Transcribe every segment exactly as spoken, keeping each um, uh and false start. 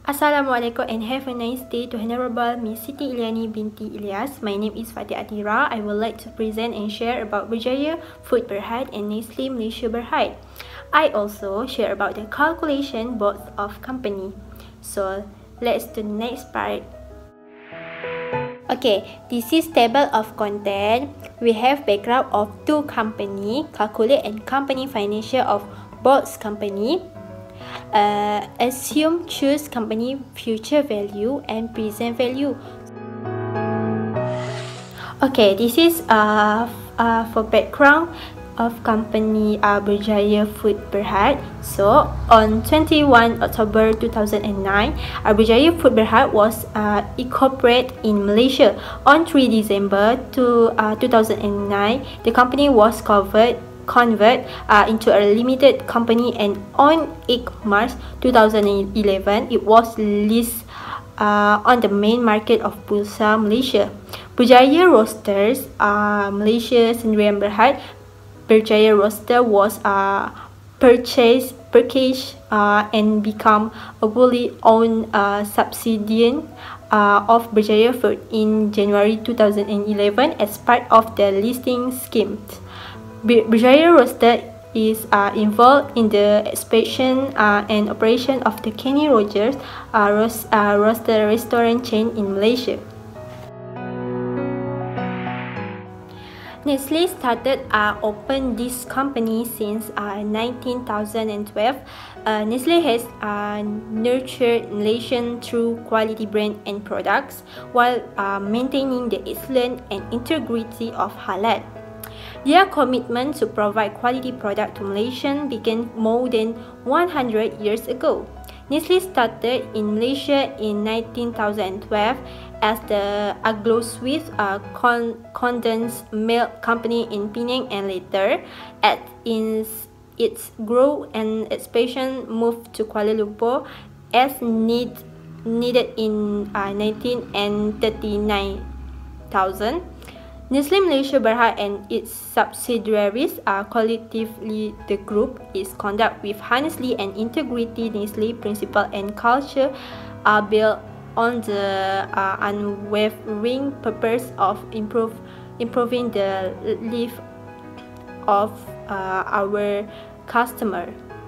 Assalamualaikum and have a nice day to Honorable Miss Siti Ilyani binti Ilyas. My name is Fatih Atira. I would like to present and share about Berjaya Food Berhad and Nestle Malaysia Berhad. I also share about the calculation both of company. So let's do the next part. Okay, this is table of content. We have background of two company, calculate and company financial of both company. Uh, assume choose company future value and present value. Okay, this is uh, uh, for background of company uh, Berjaya Food Berhad. So on twenty-first October two thousand nine, uh, Berjaya Food Berhad was uh, incorporated in Malaysia. On third December two thousand nine, the company was covered convert uh, into a limited company, and on eighth March two thousand eleven it was listed uh, on the main market of Bursa Malaysia. Berjaya Roasters uh, Malaysia Sdn Berhad. Berjaya Roaster was uh, purchased purchased uh, and become a wholly owned uh, subsidiary uh, of Berjaya Food in January two thousand eleven as part of the listing scheme. Berjaya Roaster is uh, involved in the expansion uh, and operation of the Kenny Rogers uh, roast, uh, Roaster restaurant chain in Malaysia. Nestle started uh, open this company since uh, nineteen twelve. Uh, Nestle has uh, nurtured Malaysian through quality brand and products while uh, maintaining the excellence and integrity of halal. Their commitment to provide quality product to Malaysians began more than one hundred years ago. Nestle started in Malaysia in nineteen twelve as the Aglo-Swiss uh, con condensed milk company in Penang, and later, at its, its growth and expansion, moved to Kuala Lumpur as need, needed in uh, nineteen thirty-nine thousand. Nestle Malaysia Berhad and its subsidiaries are collectively the group is conducted with honestly and integrity. Nestle principle and culture are built on the uh, unwavering purpose of improve, improving the life of uh, our customer.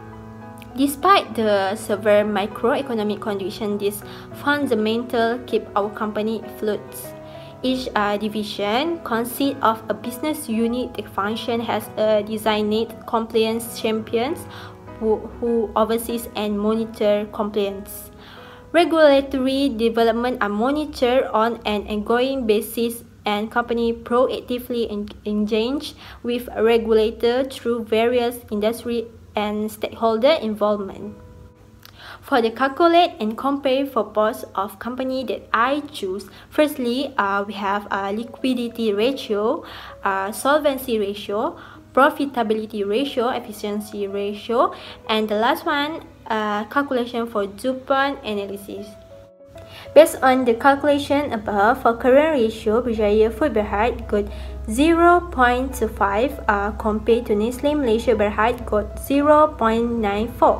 Despite the severe microeconomic condition, this fundamental keep our company afloat. Each uh, division consists of a business unit. The function has a designated compliance champions who, who oversees and monitor compliance. Regulatory development are monitored on an ongoing basis, and company proactively engage with a regulator through various industry and stakeholder involvement. For the calculate and compare for both of company that I choose, firstly, uh, we have a liquidity ratio, uh, solvency ratio, profitability ratio, efficiency ratio, and the last one, uh, calculation for DuPont analysis. Based on the calculation above, for current ratio, Berjaya Food Berhad got zero point two five uh, compared to Nestle Malaysia Berhad got zero point nine four.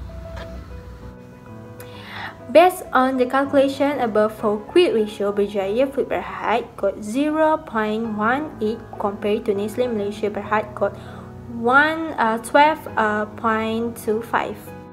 Based on the calculation above, for quick ratio, Berjaya Food Berhad got zero point one eight compared to Nestle Malaysia Berhad got twelve point two five.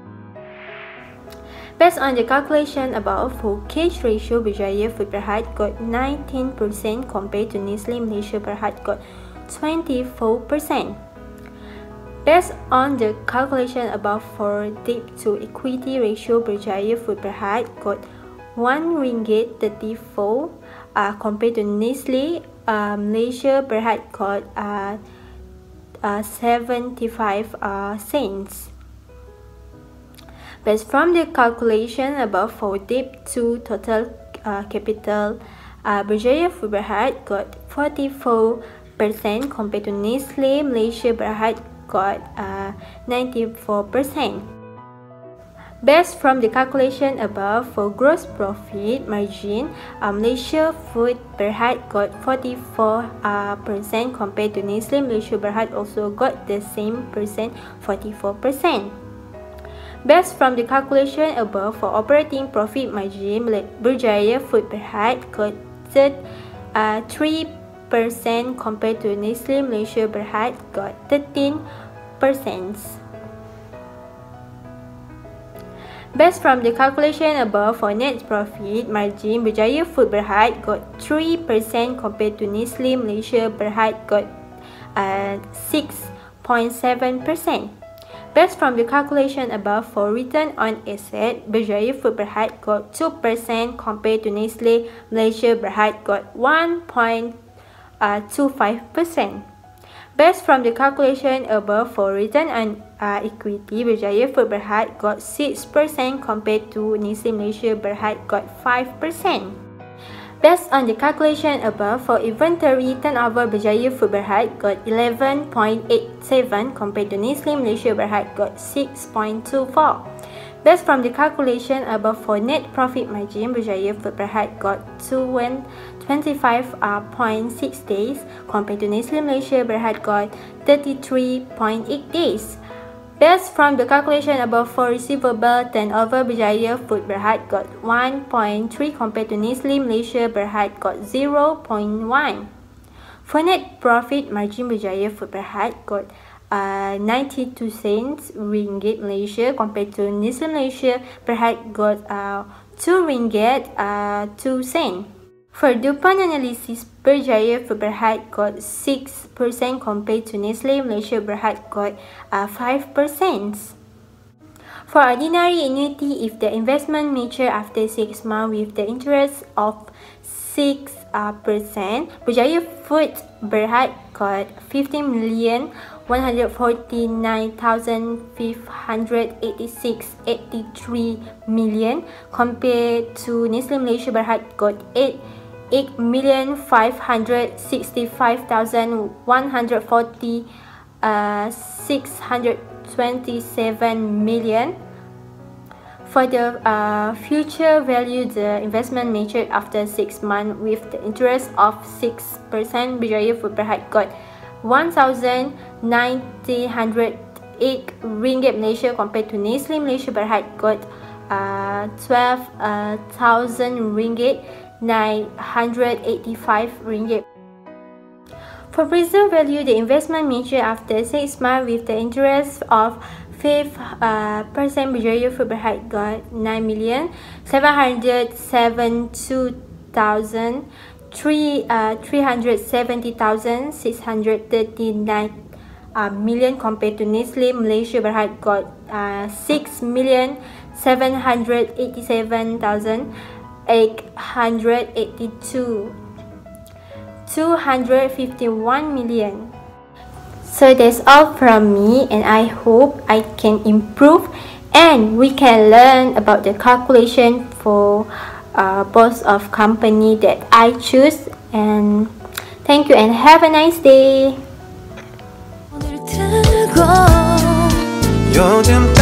Based on the calculation above, for cash ratio, Berjaya Food Berhad got nineteen percent compared to Nestle Malaysia Berhad got twenty-four percent. Based on the calculation above, for debt to equity ratio, Berjaya Food Berhad got one ringgit thirty-four uh, compared to Nestle uh, Malaysia Berhad got uh, uh, seventy-five uh, cents. Based from the calculation above, for debt to total uh, capital, uh, Berjaya Food Berhad got forty-four percent compared to Nestle Malaysia Berhad got uh, ninety-four percent. Based from the calculation above, for gross profit margin, uh, Malaysia Food Berhad got forty-four percent uh, compared to Nestle Malaysia Berhad also got the same percent, forty-four percent. Based from the calculation above for operating profit margin, Berjaya Food Berhad got three percent compared to Nestle Malaysia Berhad got thirteen percent. Based from the calculation above for net profit margin, Berjaya Food Berhad got three percent compared to Nestle Malaysia Berhad got uh, six point seven percent. Based from the calculation above for return on asset, Berjaya Food Berhad got two percent compared to Nestle Malaysia Berhad got one point two five percent. Based from the calculation above for return on uh, equity, Berjaya Food Berhad got six percent compared to Nestle Malaysia Berhad got five percent. Based on the calculation above for inventory turnover, Berjaya Food Berhad got eleven point eight seven compared to Nestle Malaysia Berhad got six point two four. Based from the calculation above for net profit margin, Berjaya Food Berhad got twenty-five point six days compared to Nestle Malaysia Berhad got thirty-three point eight days. Based from the calculation above for receivable turnover, Berjaya Food Berhad got one point three compared to Nestle Malaysia Berhad got zero point one. For net profit margin, Berjaya Food Berhad got uh, ninety-two cents ringgit Malaysia compared to Nestle Malaysia Berhad got uh, two ringgit uh, two cents. For DuPont analysis, Berjaya Food Berhad got six percent compared to Nestle Malaysia Berhad got uh, five percent. For ordinary annuity, if the investment mature after six months with the interest of six percent, uh, Berjaya Food Berhad got fifteen million one hundred forty-nine thousand five hundred eighty-six point eight three million compared to Nestle Malaysia Berhad got eight million five hundred sixty-five thousand one hundred forty uh, six hundred twenty-seven million. For the uh, future value, the investment matured after six months with the interest of six percent. Berjaya Food Berhad got one thousand nine hundred eight ringgit Malaysia compared to Nestle Malaysia Berhad got uh, twelve thousand ringgit nine hundred eighty-five ringgit. For present value, the investment matured after six months with the interest of five percent. Berjaya Food Berhad got nine million seven hundred seventy-two thousand three hundred seventy thousand six hundred thirty-nine uh, million compared to Nestle Malaysia Berhad got uh, six million seven hundred eighty-seven thousand eight hundred eighty-two two hundred fifty-one million. So that's all from me, and I hope I can improve and we can learn about the calculation for uh, both of company that I choose. And thank you and have a nice day.